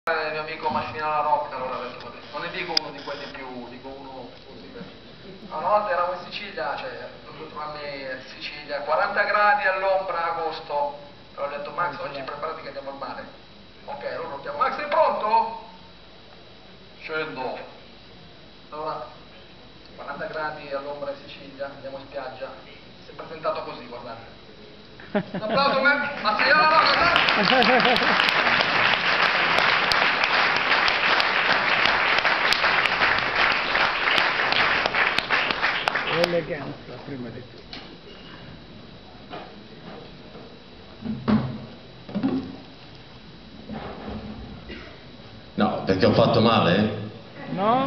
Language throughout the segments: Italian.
Il mio amico Macina la Rocca, allora non ne dico uno di quelli più, dico uno così. Una volta eravamo in Sicilia, cioè 2 anni in Sicilia, 40 gradi all'ombra agosto, e ho detto Max oggi preparati che andiamo al mare. Ok, allora lo chiamo, Max sei pronto? Scendo. Allora, 40 gradi all'ombra in Sicilia, andiamo in spiaggia, si è presentato così, guardate. Un applauso per Macina la Rocca! Eleganza prima di tutto. No, perché ho fatto male? No.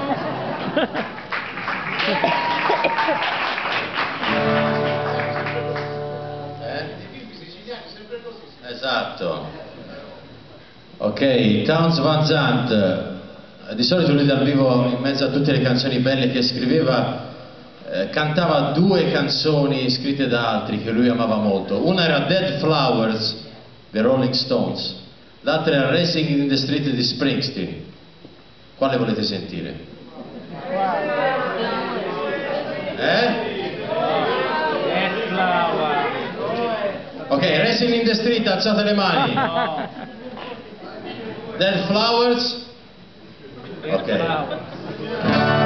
I film siciliani sempre così. Esatto. Ok, Townes Van Zandt, di solito lui dal vivo in mezzo a tutte le canzoni belle che scriveva cantava 2 canzoni scritte da altri che lui amava molto. Una era Dead Flowers dei Rolling Stones, l'altra era Racing in the Street di Springsteen. Quale volete sentire? Dead Flower. Ok, Racing in the Street, alzate le mani. No. Dead Flowers? Dead Ok. Flower.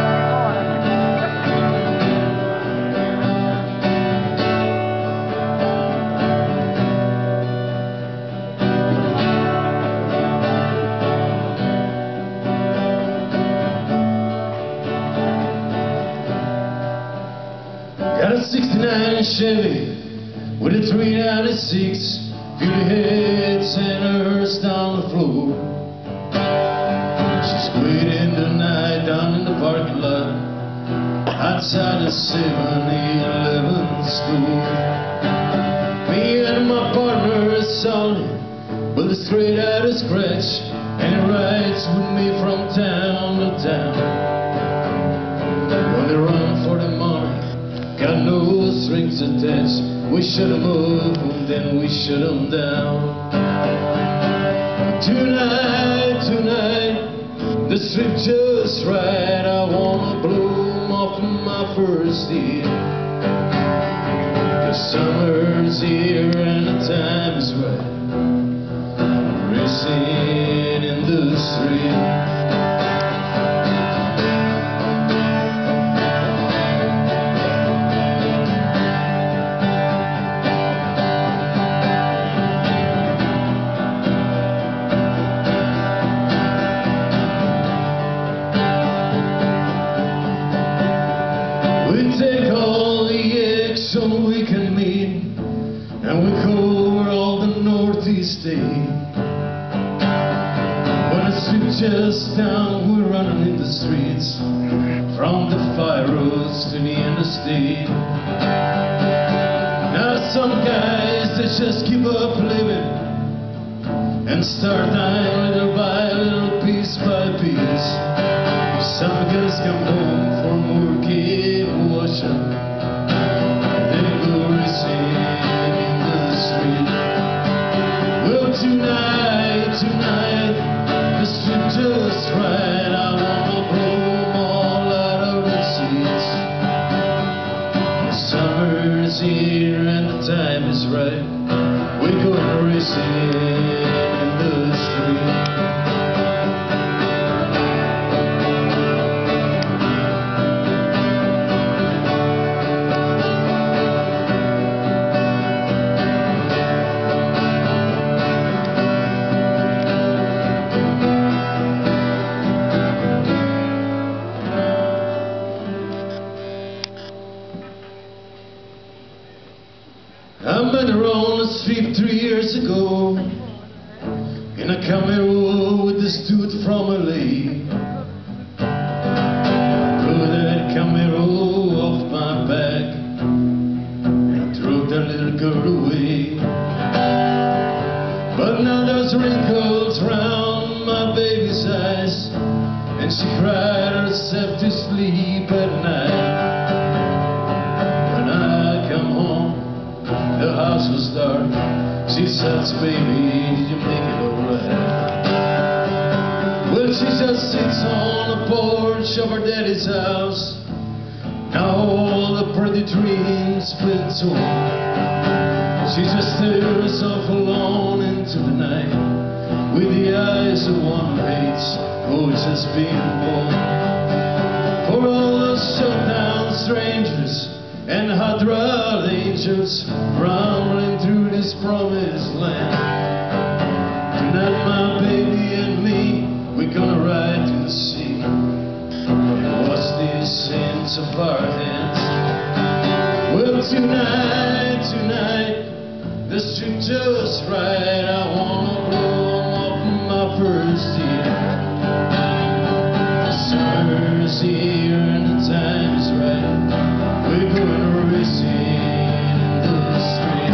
Got a 69 Chevy with a 396, feel the heads and hers down the floor. She's waiting tonight down in the parking lot outside the 7-Eleven store. Me and my partner Sonny, but it's straight out of scratch, and he rides with me from town to town. When they run for the money, got no strings attached. We shut 'em up and then we shut 'em down. Tonight, the strip just right. I wanna blow 'em off my first year. 'Cause summer's here and the time is right. Racing in the street. We take all the action we can meet, and we cover all the Northeast state. When the strip just down, we're running in the streets, from the fire roads to the interstate. Now some guys, they just give up living and start dying little by little, piece by piece. Some guys come home from working, washing, then go racing in the street. Well, tonight, the strip just right. I wanna blow 'em all out of the seats. The summer's here and the time is right. We're going racing in the street. I met her on the street 3 years ago in a Camaro with this dude from LA. I put that Camaro off my back and threw that little girl away. But now there's wrinkles round my baby's eyes, and she cried herself to sleep at night. When I come home, the house was dark. She says, baby, did you make it alright? porch of her daddy's house. Now all the pretty dreams been torn. She just stares off alone into the night, with the eyes of one who hates, oh, just being born. For all the shutdown strangers and hot-rod angels rumbling through this promised land. Tonight my baby and me, we're gonna ride to the sea, wash these sins of our hands. Well, tonight, the street just right. I wanna blow up my first year. The summer's here and the time's right. We're gonna race it in the street.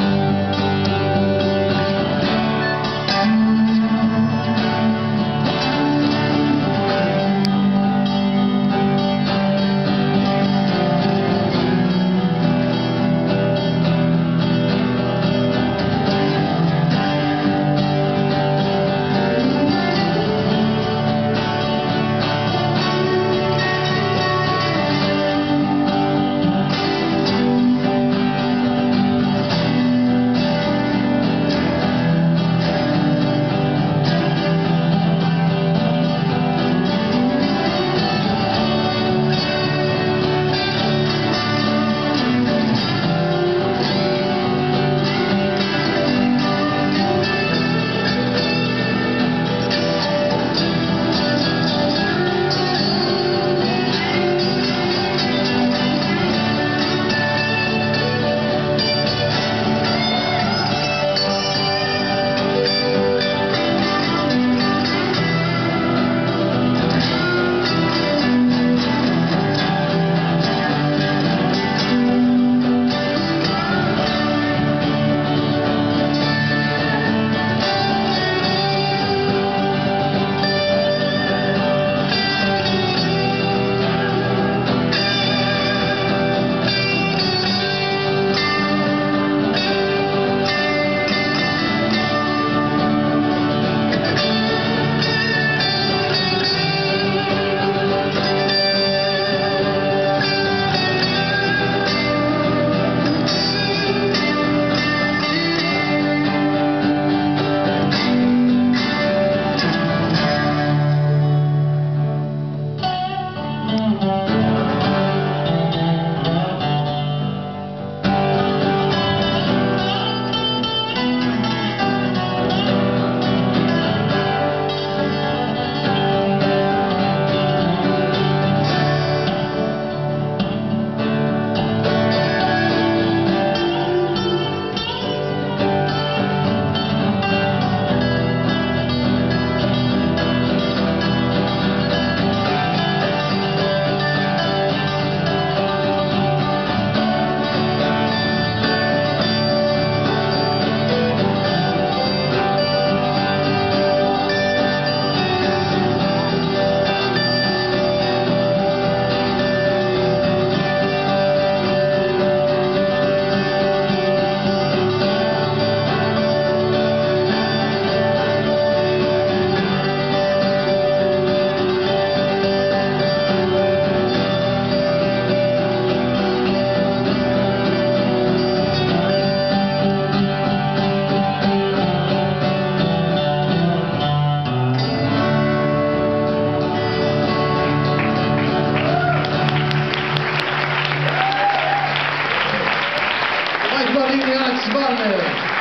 Alex Varner.